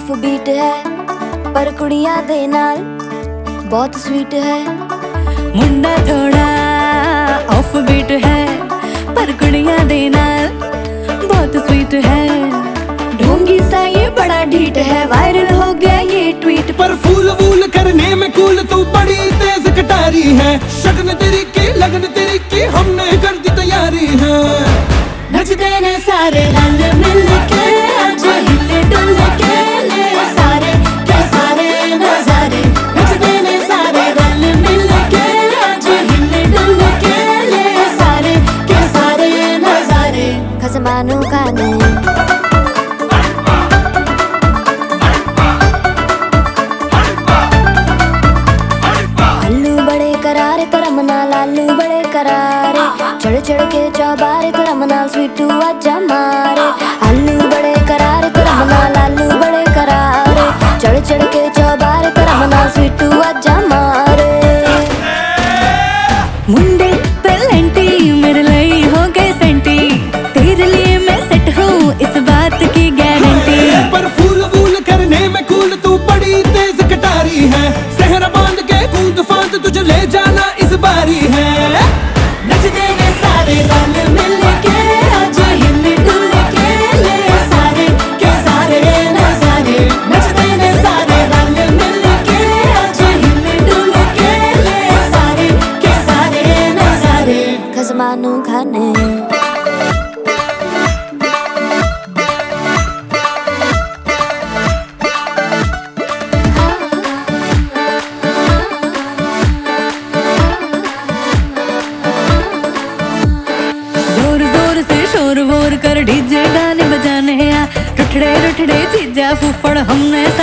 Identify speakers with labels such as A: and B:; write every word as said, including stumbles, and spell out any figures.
A: Off beat है पर कुड़ियां दे नाल बहुत स्वीट है।
B: मुंडा थोड़ा ऑफ बीट है पर कुड़ियां दे नाल बहुत स्वीट है।
A: ढोंगी सा ये बड़ा ढीठ है, वायरल हो गया ये ट्वीट।
C: पर फूल वूल करने में कूल तू बड़ी तेज कटारी है। शगन तेरी की लगन तेरी की हमने कर दी तैयारी है।
A: नचते ने सारे रंग मिल के आज हिले डुल के ले सारे के सारे नजारे। नचते ने सारे रंग मिल के आज हिले डुल के ले सारे के सारे नजारे। खसमानू खाने आलू बड़े करारे करम नाल आलू बड़े करारे। चढ़ चढ़ के चौबारे करम नाल स्वीटू आजा मारे। आलू बड़े करारे करम नाल आलू बड़े करारे। चढ़ चढ़ के चौबारे करम नाल स्वीटू आजा मारे।
B: मुंडे पेलेंटी मेरे लिए हो गए सेंटी, तेरे लिए मैं सेट हूँ इस बात की गारंटी।
C: पर फूल वूल करने में कूल तू बड़ी तेज कटारी है। सहरा बांध के कूद फांद तुझे ले जाना इस बारी है।
A: नचते ने सारे रंग मिल के आज हिले डुल के ले सारे के सारे नजारे। नचते ने सारे रंग मिल के आज हिले डुल के ले सारे के सारे नजारे। खसमानू खाने
B: शोर वोर कर डीजे गाने बजाने आ। रुठड़े रुठड़े चीजा फूफड़ हमने